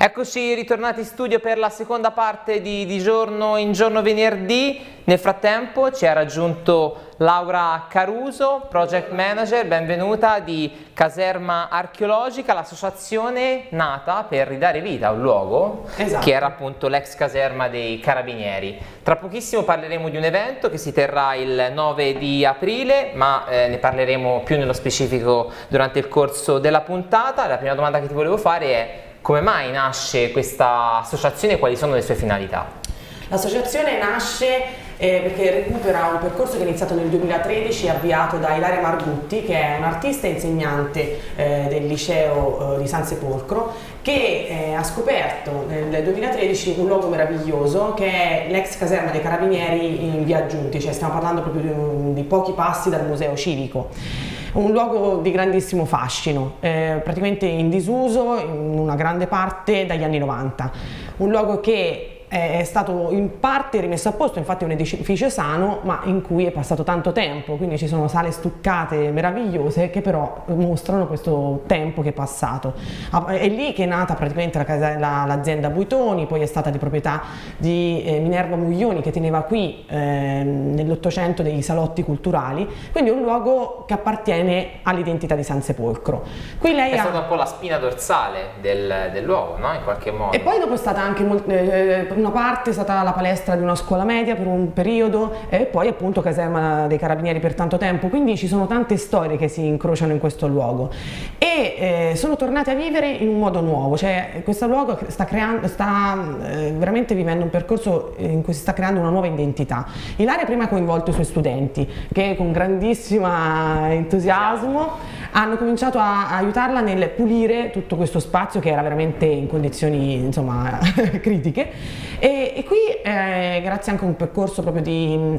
Eccoci ritornati in studio per la seconda parte di Giorno in Giorno venerdì. Nel frattempo ci ha raggiunto Laura Caruso, Project Manager, benvenuta, di Caserma Archeologica, l'associazione nata per ridare vita a un luogo che era appunto l'ex caserma dei Carabinieri. Tra pochissimo parleremo di un evento che si terrà il 9 di aprile, ma ne parleremo più nello specifico durante il corso della puntata. La prima domanda che ti volevo fare è: come mai nasce questa associazione e quali sono le sue finalità? L'associazione nasce perché recupera un percorso che è iniziato nel 2013, avviato da Ilaria Margutti, che è un'artista e insegnante del liceo di San Sepolcro, che ha scoperto nel 2013 un luogo meraviglioso che è l'ex caserma dei Carabinieri in via Giunti, cioè stiamo parlando proprio di pochi passi dal museo civico. Un luogo di grandissimo fascino, praticamente in disuso in una grande parte dagli anni 90, un luogo che è stato in parte rimesso a posto, infatti è un edificio sano, ma in cui è passato tanto tempo, quindi ci sono sale stuccate meravigliose che però mostrano questo tempo che è passato. È lì che è nata praticamente l'azienda Buitoni, poi è stata di proprietà di Minerva Muglioni, che teneva qui nell'Ottocento dei salotti culturali, quindi è un luogo che appartiene all'identità di San Sepolcro. Qui lei è stata un po' la spina dorsale del luogo, no? In qualche modo. E poi dopo è stata anche una parte è stata la palestra di una scuola media per un periodo e poi appunto caserma dei Carabinieri per tanto tempo, quindi ci sono tante storie che si incrociano in questo luogo e sono tornate a vivere in un modo nuovo, cioè questo luogo sta veramente vivendo un percorso in cui si sta creando una nuova identità. Ilaria prima ha coinvolto i suoi studenti che con grandissimo entusiasmo hanno cominciato a aiutarla nel pulire tutto questo spazio che era veramente in condizioni insomma critiche. E qui grazie anche a un percorso proprio di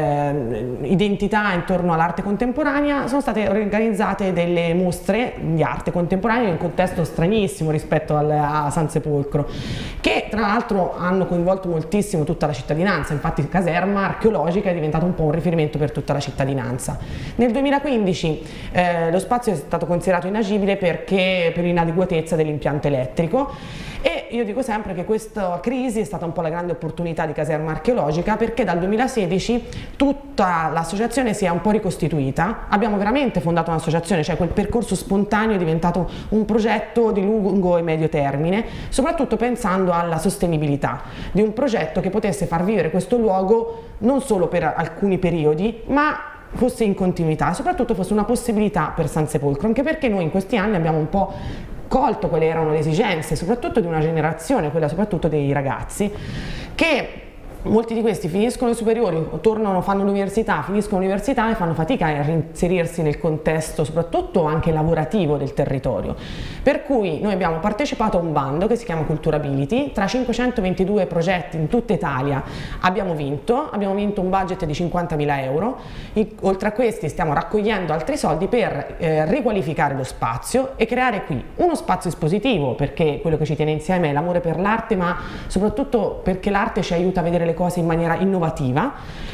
identità intorno all'arte contemporanea sono state organizzate delle mostre di arte contemporanea in un contesto stranissimo rispetto a San Sepolcro, che tra l'altro hanno coinvolto moltissimo tutta la cittadinanza. Infatti Caserma Archeologica è diventato un po' un riferimento per tutta la cittadinanza. Nel 2015 lo spazio è stato considerato inagibile per l'inadeguatezza dell'impianto elettrico. E io dico sempre che questa crisi è stata un po' la grande opportunità di Caserma Archeologica, perché dal 2016 tutta l'associazione si è un po' ricostituita. Abbiamo veramente fondato un'associazione, cioè quel percorso spontaneo è diventato un progetto di lungo e medio termine, soprattutto pensando alla sostenibilità di un progetto che potesse far vivere questo luogo non solo per alcuni periodi, ma fosse in continuità e soprattutto fosse una possibilità per San Sepolcro, anche perché noi in questi anni abbiamo un po' colto quali erano le esigenze, soprattutto di una generazione, quella soprattutto dei ragazzi, che molti di questi finiscono le superiori, tornano, fanno l'università, finiscono l'università e fanno fatica a reinserirsi nel contesto soprattutto anche lavorativo del territorio. Per cui noi abbiamo partecipato a un bando che si chiama Culturability, tra 522 progetti in tutta Italia abbiamo vinto un budget di 50.000 euro, oltre a questi stiamo raccogliendo altri soldi per riqualificare lo spazio e creare qui uno spazio espositivo, perché quello che ci tiene insieme è l'amore per l'arte, ma soprattutto perché l'arte ci aiuta a vedere le cose in maniera innovativa,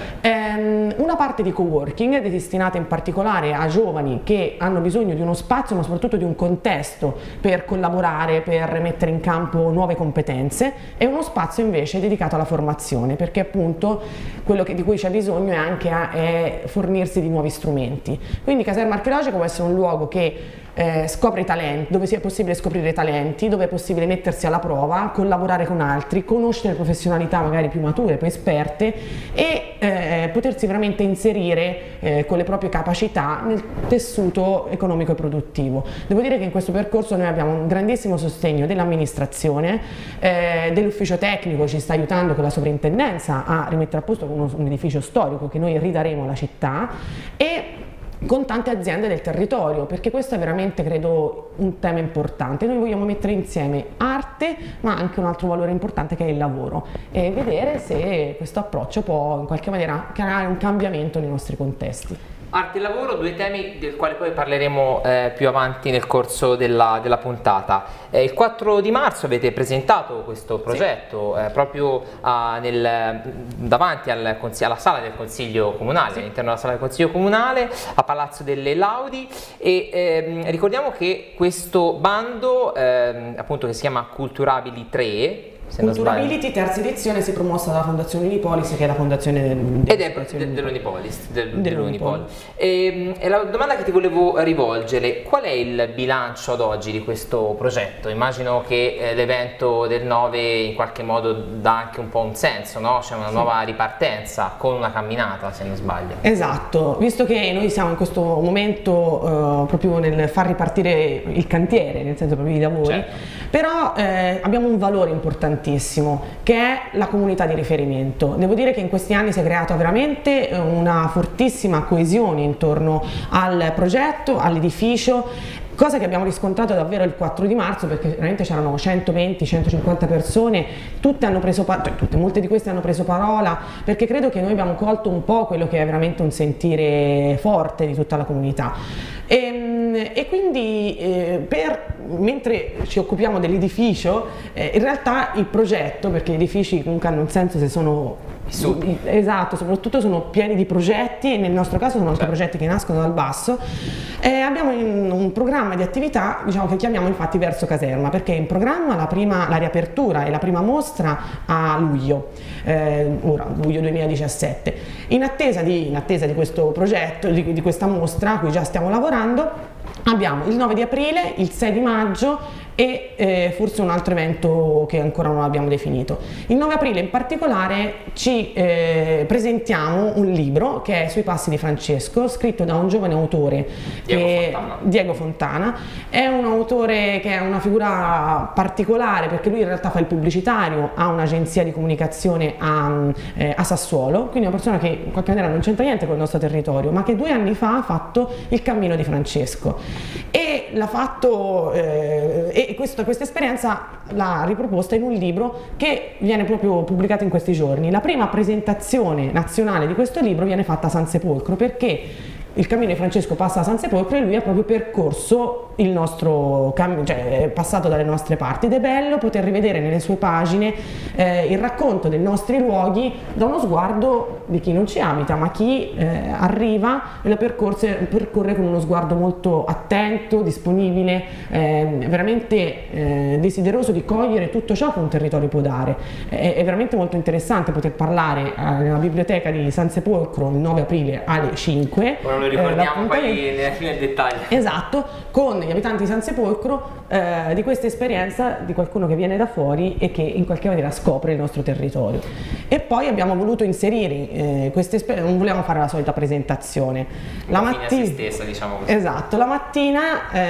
una parte di coworking destinata in particolare a giovani che hanno bisogno di uno spazio ma soprattutto di un contesto per collaborare, per mettere in campo nuove competenze, e uno spazio invece dedicato alla formazione, perché appunto quello di cui c'è bisogno è anche fornirsi di nuovi strumenti. Quindi Caserma Archeologica può essere un luogo che scopre i talenti, dove sia possibile scoprire i talenti, dove è possibile mettersi alla prova, collaborare con altri, conoscere professionalità magari più mature, più esperte e potersi veramente inserire con le proprie capacità nel tessuto economico e produttivo. Devo dire che in questo percorso noi abbiamo un grandissimo sostegno dell'amministrazione, dell'ufficio tecnico, ci sta aiutando con la sovrintendenza a rimettere a posto un edificio storico che noi ridaremo alla città, e con tante aziende del territorio, perché questo è veramente, credo, un tema importante. Noi vogliamo mettere insieme arte ma anche un altro valore importante che è il lavoro, e vedere se questo approccio può in qualche maniera creare un cambiamento nei nostri contesti. Arte e lavoro, due temi del quale poi parleremo più avanti nel corso della puntata. Il 4 di marzo avete presentato questo progetto proprio davanti alla sala del Consiglio Comunale, all'interno della sala del Consiglio Comunale, a Palazzo delle Laudi, e ricordiamo che questo bando, appunto, che si chiama Culturabili 3, Culturability, terza edizione, si è promossa dalla Fondazione Unipolis, che è la fondazione dell'Unipolis. E la domanda che ti volevo rivolgere: qual è il bilancio ad oggi di questo progetto? Immagino che l'evento del 9 in qualche modo dà anche un po' un senso, no? C'è una nuova ripartenza con una camminata, se non sbaglio. Esatto, visto che noi siamo in questo momento proprio nel far ripartire il cantiere, nel senso proprio i lavori, certo. Però abbiamo un valore importantissimo, che è la comunità di riferimento. Devo dire che in questi anni si è creata veramente una fortissima coesione intorno al progetto, all'edificio, cosa che abbiamo riscontrato davvero il 4 di marzo, perché veramente c'erano 120-150 persone, molte di queste hanno preso parola, perché credo che noi abbiamo colto un po' quello che è veramente un sentire forte di tutta la comunità. E quindi mentre ci occupiamo dell'edificio, in realtà il progetto, perché gli edifici comunque hanno un senso se sono esatto, soprattutto sono pieni di progetti, e nel nostro caso sono anche progetti che nascono dal basso. Abbiamo un programma di attività, diciamo, che chiamiamo infatti Verso Caserma, perché è in programma la riapertura e la prima mostra a luglio, luglio 2017. In attesa di questo progetto, di questa mostra a cui già stiamo lavorando, abbiamo il 9 di aprile, il 6 di maggio e forse un altro evento che ancora non abbiamo definito. Il 9 aprile in particolare ci presentiamo un libro che è Sui passi di Francesco, scritto da un giovane autore, Diego Fontana. È un autore che è una figura particolare, perché lui in realtà fa il pubblicitario, ha un'agenzia di comunicazione a Sassuolo, quindi è una persona che in qualche maniera non c'entra niente con il nostro territorio, ma che 2 anni fa ha fatto il cammino di Francesco e l'ha fatto questa esperienza l'ha riproposta in un libro che viene proprio pubblicato in questi giorni. La prima presentazione nazionale di questo libro viene fatta a San Sepolcro, perché il cammino di Francesco passa a San Sepolcro e lui ha proprio percorso il nostro cammino, cioè è passato dalle nostre parti, ed è bello poter rivedere nelle sue pagine il racconto dei nostri luoghi da uno sguardo di chi non ci abita, ma chi arriva e lo percorre con uno sguardo molto attento, disponibile, veramente desideroso di cogliere tutto ciò che un territorio può dare. È veramente molto interessante poter parlare nella biblioteca di San Sepolcro il 9 aprile alle 5. Lo ricordiamo poi nel dettaglio. Esatto, con gli abitanti di San Sepolcro di questa esperienza di qualcuno che viene da fuori e che in qualche maniera scopre il nostro territorio. E poi abbiamo voluto inserire queste esperienze, non volevamo fare la solita presentazione. La mattina, stessa, diciamo così. Esatto, la mattina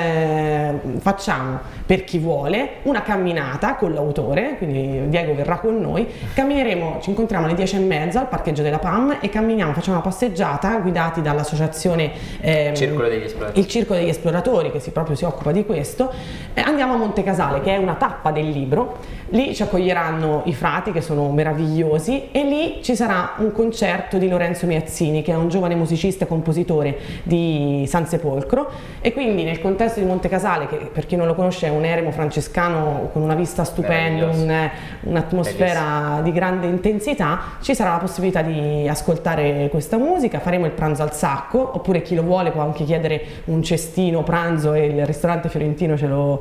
facciamo, per chi vuole, una camminata con l'autore, quindi Diego verrà con noi, ci incontriamo alle 10:30 al parcheggio della PAM e facciamo una passeggiata guidati dall'associazione il Circolo degli Esploratori, che proprio si occupa di questo. Andiamo a Monte Casale, che è una tappa del libro. Lì ci accoglieranno i frati, che sono meravigliosi, e lì ci sarà un concerto di Lorenzo Miazzini, che è un giovane musicista e compositore di San Sepolcro, e quindi nel contesto di Monte Casale, che per chi non lo conosce è un eremo francescano con una vista stupenda, un'atmosfera di grande intensità, ci sarà la possibilità di ascoltare questa musica. Faremo il pranzo al sacco, oppure chi lo vuole può anche chiedere un cestino pranzo e il ristorante fiorentino ce lo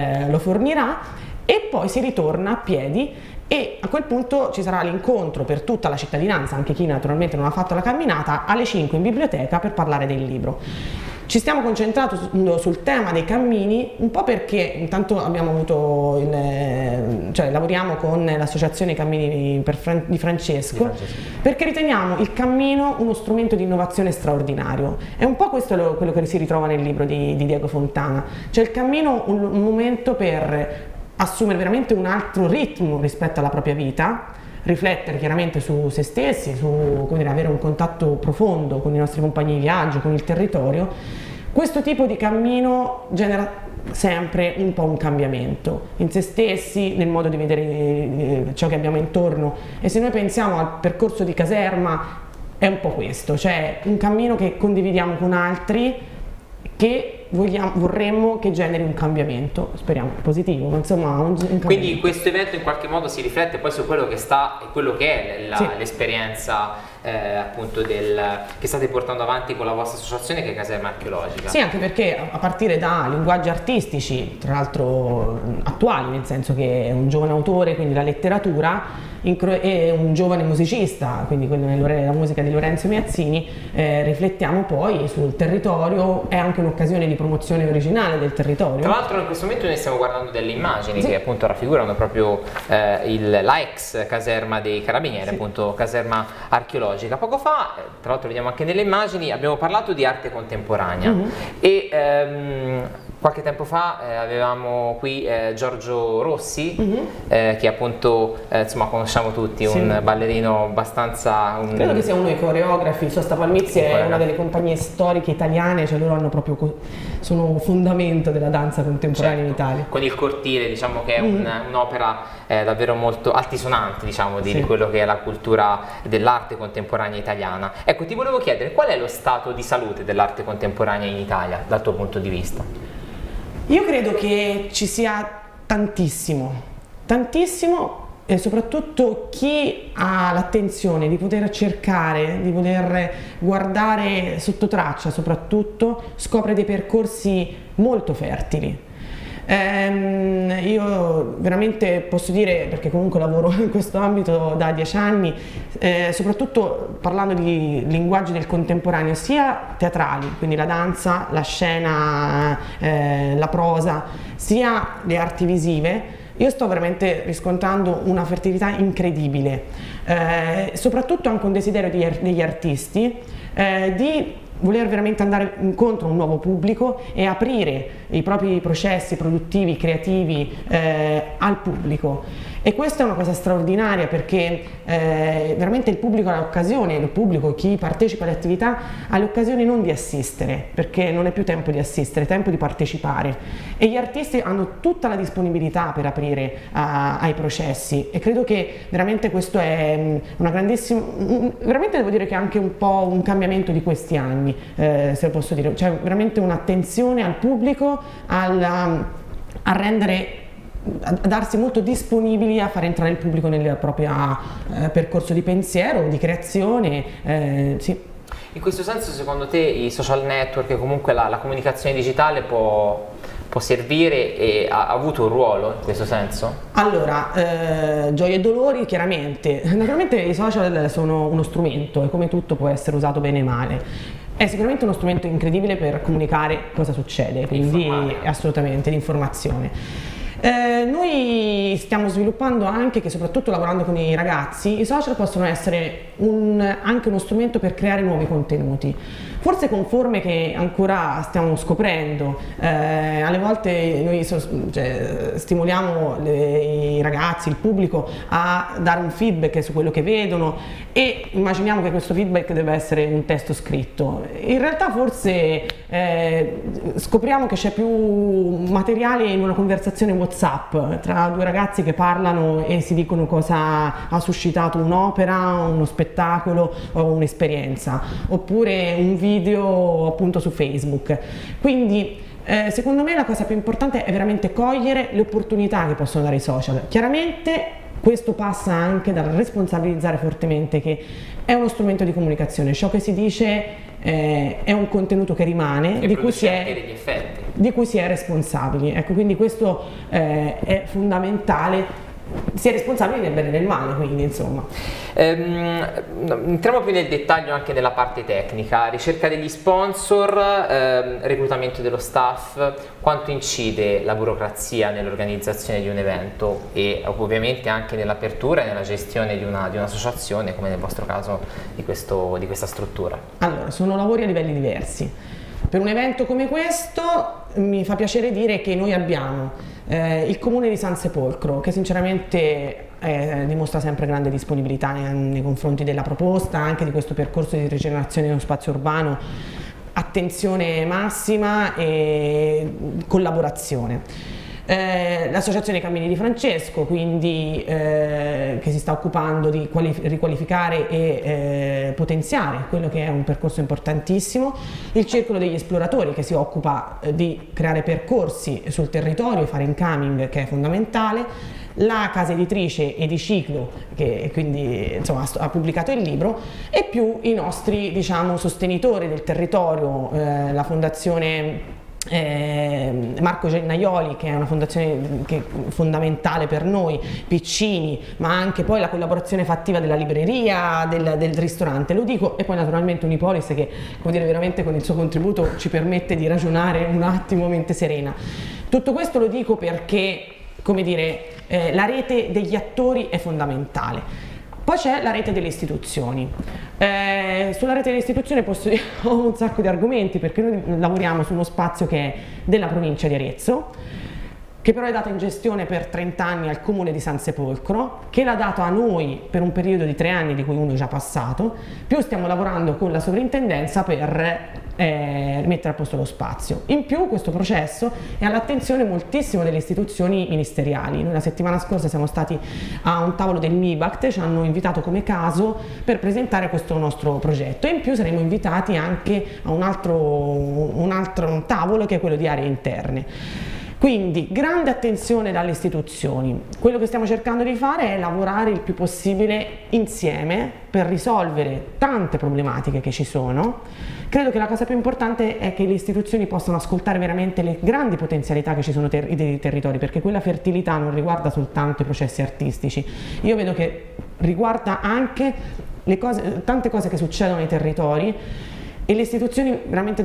fornirà, e poi si ritorna a piedi, e a quel punto ci sarà l'incontro per tutta la cittadinanza, anche chi naturalmente non ha fatto la camminata, alle 5 in biblioteca per parlare del libro. Ci stiamo concentrando sul tema dei cammini, un po' perché intanto abbiamo avuto lavoriamo con l'associazione Cammini di Francesco, perché riteniamo il cammino uno strumento di innovazione straordinario. È un po' questo quello che si ritrova nel libro di Diego Fontana, cioè il cammino un momento per assumere veramente un altro ritmo rispetto alla propria vita, riflettere chiaramente su se stessi, avere un contatto profondo con i nostri compagni di viaggio, con il territorio. Questo tipo di cammino genera sempre un po' un cambiamento in se stessi, nel modo di vedere ciò che abbiamo intorno, e se noi pensiamo al percorso di Caserma, è un po' questo, cioè un cammino che condividiamo con altri, che vorremmo che generi un cambiamento, speriamo positivo, ma insomma un cambiamento. Quindi questo evento in qualche modo si riflette poi su quello che è l'esperienza appunto che state portando avanti con la vostra associazione, che è Caserma Archeologica. Sì, anche perché a partire da linguaggi artistici, tra l'altro attuali, nel senso che è un giovane autore, quindi la letteratura, e un giovane musicista, quindi quello nella musica di Lorenzo Miazzini, riflettiamo poi sul territorio, è anche un'occasione di promozione originale del territorio. Tra l'altro in questo momento noi stiamo guardando delle immagini che appunto raffigurano proprio la ex caserma dei Carabinieri, appunto caserma archeologica. Poco fa, tra l'altro vediamo anche nelle immagini, abbiamo parlato di arte contemporanea e qualche tempo fa avevamo qui Giorgio Rossi, che appunto insomma conosciamo tutti, un ballerino abbastanza... Credo che sia uno dei coreografi, Sosta Palmizzi è una delle compagnie storiche italiane, cioè loro hanno proprio, sono fondamento della danza contemporanea in Italia. Con il cortile, diciamo che è un'opera davvero molto altisonante, diciamo, di quello che è la cultura dell'arte contemporanea italiana. Ecco, ti volevo chiedere, qual è lo stato di salute dell'arte contemporanea in Italia, dal tuo punto di vista? Io credo che ci sia tantissimo, e soprattutto chi ha l'attenzione di poter cercare, di poter guardare sotto traccia soprattutto, scopre dei percorsi molto fertili. Io veramente posso dire, perché comunque lavoro in questo ambito da 10 anni, soprattutto parlando di linguaggi del contemporaneo, sia teatrali, quindi la danza, la scena, la prosa, sia le arti visive, io sto veramente riscontrando una fertilità incredibile, soprattutto anche un desiderio degli artisti di voler veramente andare incontro a un nuovo pubblico e aprire i propri processi produttivi, creativi al pubblico. E questa è una cosa straordinaria, perché veramente il pubblico ha l'occasione, chi partecipa alle attività ha l'occasione non di assistere, perché non è più tempo di assistere, è tempo di partecipare, e gli artisti hanno tutta la disponibilità per aprire ai processi, e credo che veramente questo è una grandissima, veramente devo dire che è anche un po' un cambiamento di questi anni, se posso dire, cioè veramente un'attenzione al pubblico, a darsi molto disponibili a far entrare il pubblico nel proprio percorso di pensiero, di creazione. Sì. In questo senso, secondo te, i social network e comunque la comunicazione digitale può servire e ha avuto un ruolo in questo senso? Allora, gioie e dolori chiaramente. Naturalmente i social sono uno strumento e come tutto può essere usato bene e male. È sicuramente uno strumento incredibile per comunicare cosa succede, quindi assolutamente l'informazione. Noi stiamo sviluppando anche che, soprattutto lavorando con i ragazzi, i social possono essere anche uno strumento per creare nuovi contenuti, forse con forme che ancora stiamo scoprendo. Alle volte noi stimoliamo i ragazzi, il pubblico a dare un feedback su quello che vedono, e immaginiamo che questo feedback debba essere un testo scritto. In realtà forse scopriamo che c'è più materiale in una conversazione WhatsApp tra due ragazzi che parlano e si dicono cosa ha suscitato un'opera, uno spettacolo o un'esperienza, oppure un video appunto su Facebook. Quindi secondo me la cosa più importante è veramente cogliere le opportunità che possono dare i social. Chiaramente questo passa anche dal responsabilizzare fortemente che è uno strumento di comunicazione, ciò che si dice è un contenuto che rimane, di cui si è responsabili. Ecco, quindi questo è fondamentale, si è responsabili del bene e del male, quindi insomma. Entriamo più nel dettaglio anche nella parte tecnica, ricerca degli sponsor, reclutamento dello staff, quanto incide la burocrazia nell'organizzazione di un evento e ovviamente anche nell'apertura e nella gestione di un'associazione, come nel vostro caso di questa struttura? Allora, sono lavori a livelli diversi. Per un evento come questo mi fa piacere dire che noi abbiamo il Comune di San Sepolcro, che sinceramente dimostra sempre grande disponibilità nei confronti della proposta, anche di questo percorso di rigenerazione dello spazio urbano, attenzione massima e collaborazione. l'associazione Cammini di Francesco, quindi che si sta occupando di riqualificare e potenziare quello che è un percorso importantissimo, il Circolo degli Esploratori che si occupa di creare percorsi sul territorio, fare incoming che è fondamentale, la casa editrice Ediciclo che quindi insomma ha pubblicato il libro, e più i nostri diciamo sostenitori del territorio, la fondazione Marco Gennaioli, che è una fondazione che è fondamentale per noi, Piccini, ma anche poi la collaborazione fattiva della libreria, del ristorante, lo dico, e poi naturalmente Unipolis che, come dire, veramente con il suo contributo ci permette di ragionare un attimo mente serena. Tutto questo lo dico perché, come dire, la rete degli attori è fondamentale. Poi c'è la rete delle istituzioni. Sulla rete delle istituzioni posso dire, ho un sacco di argomenti, perché noi lavoriamo su uno spazio che è della provincia di Arezzo, che però è data in gestione per 30 anni al comune di San Sepolcro, che l'ha dato a noi per un periodo di 3 anni, di cui uno è già passato, più stiamo lavorando con la sovrintendenza per mettere a posto lo spazio. In più questo processo è all'attenzione moltissimo delle istituzioni ministeriali. Noi la settimana scorsa siamo stati a un tavolo del MIBACT, ci hanno invitato come caso per presentare questo nostro progetto, e in più saremo invitati anche a un altro tavolo che è quello di aree interne. Quindi grande attenzione dalle istituzioni. Quello che stiamo cercando di fare è lavorare il più possibile insieme per risolvere tante problematiche che ci sono. Credo che la cosa più importante è che le istituzioni possano ascoltare veramente le grandi potenzialità che ci sono dei territori, perché quella fertilità non riguarda soltanto i processi artistici. Io vedo che riguarda anche tante cose che succedono nei territori, e le istituzioni veramente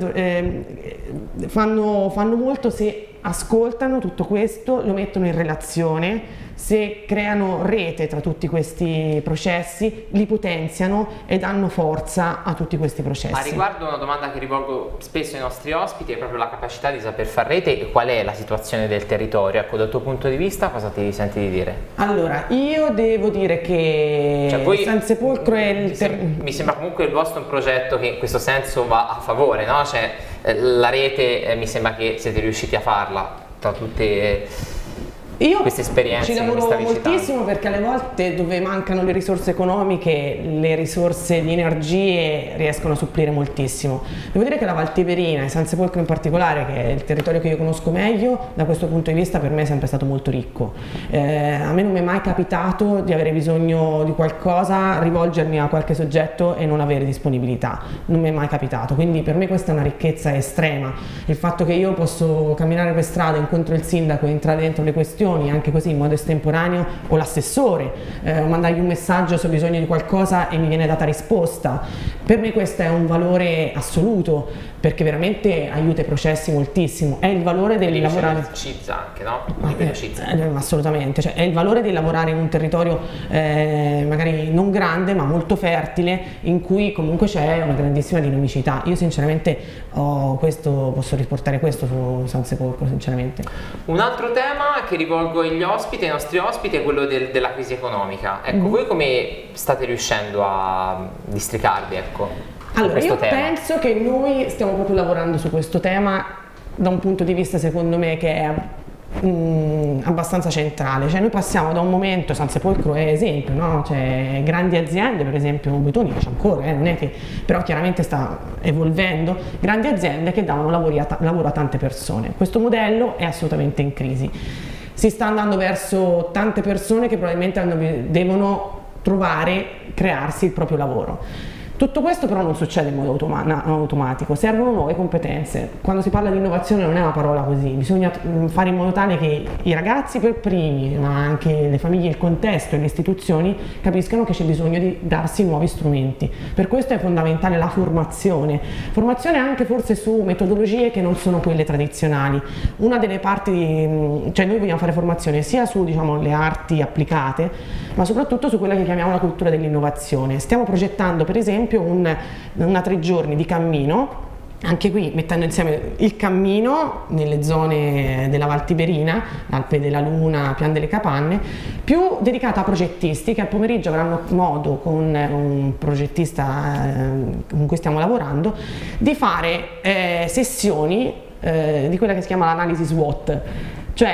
fanno molto se ascoltano tutto questo, lo mettono in relazione, se creano rete tra tutti questi processi, li potenziano e danno forza a tutti questi processi. A riguardo, una domanda che rivolgo spesso ai nostri ospiti è proprio la capacità di saper far rete e qual è la situazione del territorio. Ecco, dal tuo punto di vista cosa ti senti di dire? Allora, io devo dire che San Sepolcro è mi sembra comunque il vostro un progetto che in questo senso va a favore, no? Cioè, la rete mi sembra che siete riusciti a farla tra tutte queste esperienze. Ci lavoro moltissimo, perché alle volte dove mancano le risorse economiche, le risorse di energie riescono a supplire moltissimo. Devo dire che la Val Tiberina e San Sepolcro in particolare, che è il territorio che io conosco meglio, da questo punto di vista per me è sempre stato molto ricco. A me non mi è mai capitato di avere bisogno di qualcosa, rivolgermi a qualche soggetto e non avere disponibilità, non mi è mai capitato, quindi per me questa è una ricchezza estrema. Il fatto che io posso camminare per strada, incontro il sindaco e entrare dentro le questioni anche così in modo estemporaneo, o l'assessore, mandargli un messaggio se ho bisogno di qualcosa e mi viene data risposta, per me questo è un valore assoluto, perché veramente aiuta i processi moltissimo. È il valore del lavorare anche, no? Assolutamente, cioè, è il valore di lavorare in un territorio magari non grande ma molto fertile, in cui comunque c'è una grandissima dinamicità. Io sinceramente posso riportare questo su San Sepolcro, sinceramente. Un altro tema che rivolgo agli ospiti, ai nostri ospiti, è quello della crisi economica. Ecco, voi come state riuscendo a districarvi, ecco? Allora, io penso che noi stiamo proprio lavorando su questo tema da un punto di vista, secondo me, che è abbastanza centrale. Cioè, noi passiamo da un momento, San Sepolcro è esempio, no? Cioè, grandi aziende, per esempio Buitoni c'è ancora, non è che, però chiaramente sta evolvendo, grandi aziende che davano lavoro a tante persone. Questo modello è assolutamente in crisi. Si sta andando verso tante persone che probabilmente devono crearsi il proprio lavoro. Tutto questo però non succede in modo automatico, servono nuove competenze. Quando si parla di innovazione non è una parola così, bisogna fare in modo tale che i ragazzi per primi, ma anche le famiglie, il contesto e le istituzioni capiscano che c'è bisogno di darsi nuovi strumenti. Per questo è fondamentale la formazione anche forse su metodologie che non sono quelle tradizionali. Una delle parti, cioè noi vogliamo fare formazione sia su, diciamo, le arti applicate, ma soprattutto su quella che chiamiamo la cultura dell'innovazione. Stiamo progettando per esempio una 3 giorni di cammino, anche qui mettendo insieme il cammino nelle zone della Val Tiberina, Alpe della Luna, Pian delle Capanne, più dedicata a progettisti che al pomeriggio avranno modo, con un progettista con cui stiamo lavorando, di fare sessioni di quella che si chiama l'analisi SWOT, cioè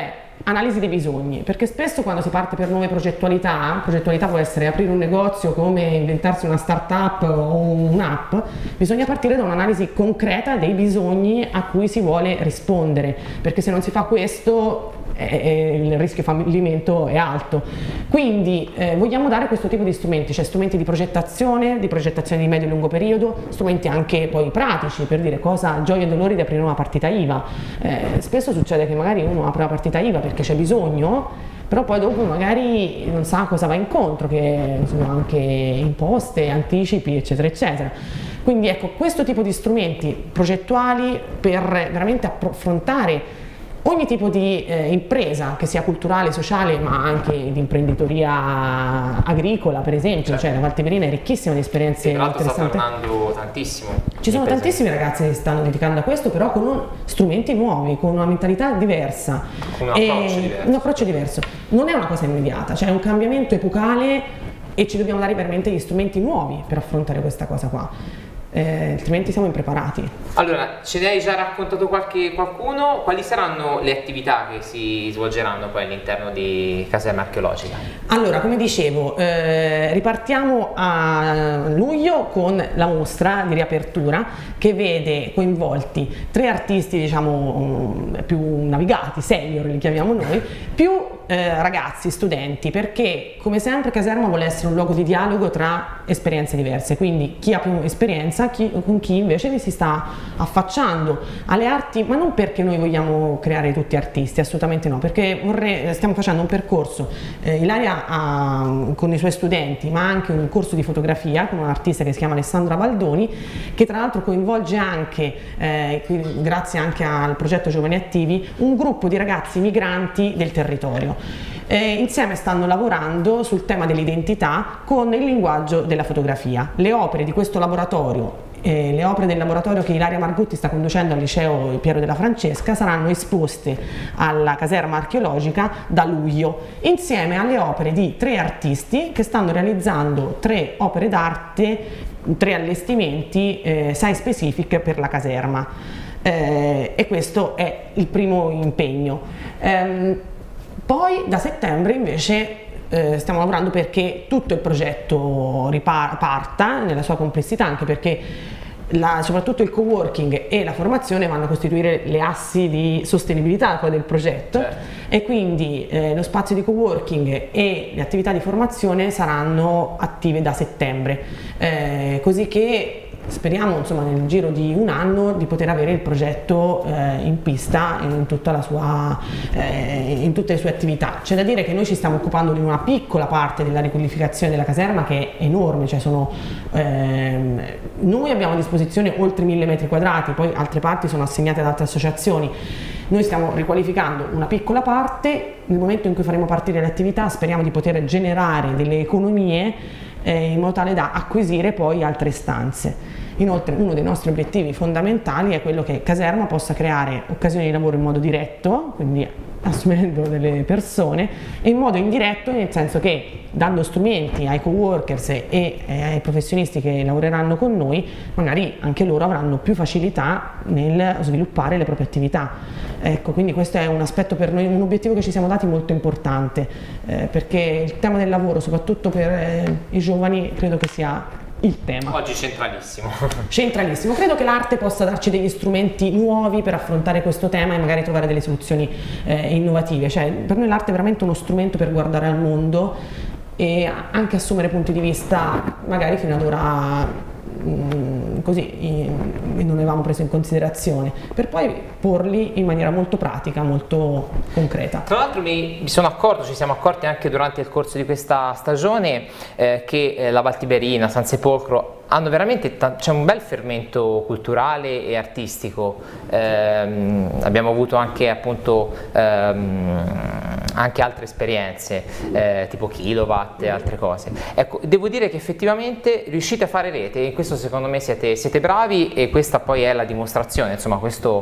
analisi dei bisogni, perché spesso quando si parte per nuove progettualità può essere aprire un negozio, come inventarsi una start-up o un'app, bisogna partire da un'analisi concreta dei bisogni a cui si vuole rispondere, perché se non si fa questo il rischio fallimento è alto. Quindi vogliamo dare questo tipo di strumenti, cioè strumenti di progettazione di medio e lungo periodo, strumenti anche poi pratici per dire cosa, gioie e dolori di aprire una partita IVA. Spesso succede che magari uno apre una partita IVA perché c'è bisogno, però poi dopo magari non sa cosa va incontro, che sono anche imposte, anticipi, eccetera eccetera. Quindi ecco, questo tipo di strumenti progettuali per veramente affrontare ogni tipo di impresa, che sia culturale, sociale, ma anche di imprenditoria agricola, per esempio, cioè la Val Tiberina è ricchissima di esperienze interessanti. Sta tornando tantissimo. Ci sono tantissimi ragazzi che si stanno dedicando a questo, però con strumenti nuovi, con una mentalità diversa, con un approccio diverso. Non è una cosa immediata, cioè è un cambiamento epocale e ci dobbiamo dare veramente gli strumenti nuovi per affrontare questa cosa qua. Altrimenti siamo impreparati. Allora, ce ne hai già raccontato qualcuno? Quali saranno le attività che si svolgeranno poi all'interno di Caserma Archeologica? Allora, come dicevo, ripartiamo a luglio con la mostra di riapertura che vede coinvolti 3 artisti, diciamo, più navigati, senior li chiamiamo noi, più ragazzi, studenti, perché come sempre Caserma vuole essere un luogo di dialogo tra esperienze diverse, quindi chi ha più esperienza con chi invece si sta affacciando alle arti, ma non perché noi vogliamo creare tutti artisti, assolutamente no, perché stiamo facendo un percorso, Ilaria con i suoi studenti, ma anche un corso di fotografia con un'artista che si chiama Alessandra Baldoni, che tra l'altro coinvolge anche, grazie anche al progetto Giovani Attivi, un gruppo di ragazzi migranti del territorio. Insieme stanno lavorando sul tema dell'identità con il linguaggio della fotografia. Le opere di questo laboratorio, le opere del laboratorio che Ilaria Margutti sta conducendo al liceo Piero della Francesca, saranno esposte alla Caserma Archeologica da luglio, insieme alle opere di 3 artisti che stanno realizzando 3 opere d'arte, 3 allestimenti site specific per la caserma. E questo è il primo impegno. Poi da settembre invece stiamo lavorando perché tutto il progetto parta nella sua complessità, anche perché soprattutto il coworking e la formazione vanno a costituire le assi di sostenibilità del progetto, e quindi lo spazio di coworking e le attività di formazione saranno attive da settembre, così che speriamo, insomma, nel giro di un anno di poter avere il progetto in pista in tutte le sue attività. C'è da dire che noi ci stiamo occupando di una piccola parte della riqualificazione della caserma, che è enorme, cioè noi abbiamo a disposizione oltre 1000 metri quadrati, poi altre parti sono assegnate ad altre associazioni. Noi stiamo riqualificando una piccola parte. Nel momento in cui faremo partire le attività speriamo di poter generare delle economie in modo tale da acquisire poi altre stanze. Inoltre uno dei nostri obiettivi fondamentali è quello che Caserma possa creare occasioni di lavoro in modo diretto, quindi assumendo delle persone, e in modo indiretto, nel senso che dando strumenti ai coworkers e ai professionisti che lavoreranno con noi, magari anche loro avranno più facilità nel sviluppare le proprie attività. Ecco, quindi questo è un aspetto per noi, un obiettivo che ci siamo dati molto importante, perché il tema del lavoro, soprattutto per i giovani, credo che sia il tema. Oggi centralissimo. Centralissimo. Credo che l'arte possa darci degli strumenti nuovi per affrontare questo tema e magari trovare delle soluzioni innovative. Cioè, per noi l'arte è veramente uno strumento per guardare al mondo e anche assumere punti di vista magari fino ad ora così non avevamo preso in considerazione, per poi porli in maniera molto pratica, molto concreta. Tra l'altro ci siamo accorti anche durante il corso di questa stagione che la Val Tiberina, San Sepolcro hanno veramente, c'è un bel fermento culturale e artistico. Abbiamo avuto anche appunto anche altre esperienze tipo Kilowatt e altre cose. Ecco, devo dire che effettivamente riuscite a fare rete, in questo secondo me siete bravi, e questa poi è la dimostrazione, insomma, questo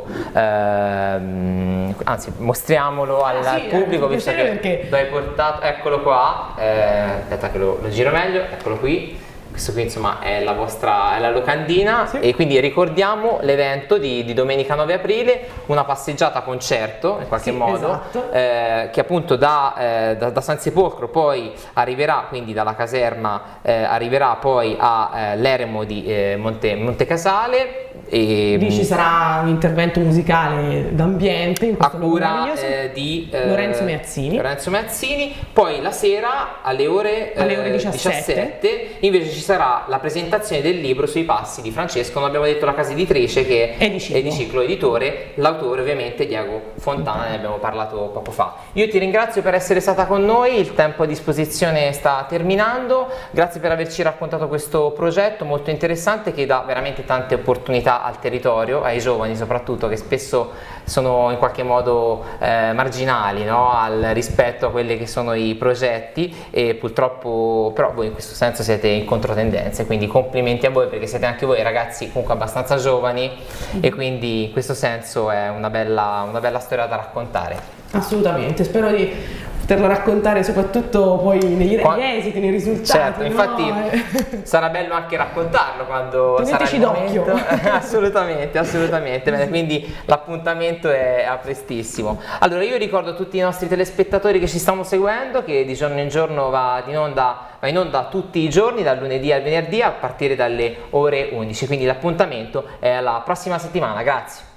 anzi mostriamolo al pubblico, visto che lo hai portato, eccolo qua, aspetta che lo giro meglio, eccolo qui. questo qui insomma è la locandina, sì. E quindi ricordiamo l'evento di domenica 9 aprile, una passeggiata concerto in qualche modo, esatto. Che appunto da San Sepolcro poi arriverà, quindi dalla caserma arriverà poi all'eremo di Montecasale. E lì ci sarà un intervento musicale d'ambiente in questo a cura di Lorenzo Meazzini. Poi la sera alle ore 17 invece ci sarà la presentazione del libro sui passi di Francesco. Non abbiamo detto la casa editrice, che è di Ciclo Editore, l'autore ovviamente Diego Fontana, ne abbiamo parlato poco fa. Io ti ringrazio per essere stata con noi, il tempo a disposizione sta terminando, grazie per averci raccontato questo progetto molto interessante che dà veramente tante opportunità al territorio, ai giovani soprattutto, che spesso sono in qualche modo marginali, no? Rispetto a quelli che sono i progetti, e purtroppo però voi in questo senso siete in controtendenza, quindi complimenti a voi, perché siete anche voi ragazzi comunque abbastanza giovani, e quindi in questo senso è una bella storia da raccontare. Assolutamente, spero di poterlo raccontare soprattutto poi negli esiti, nei risultati. Certo, infatti sarà bello anche raccontarlo quando teneteci sarà il momento. Assolutamente. Bene, quindi l'appuntamento è a prestissimo. Allora io ricordo a tutti i nostri telespettatori che ci stanno seguendo che di giorno in giorno va in onda tutti i giorni, dal lunedì al venerdì a partire dalle ore 11, quindi l'appuntamento è alla prossima settimana. Grazie.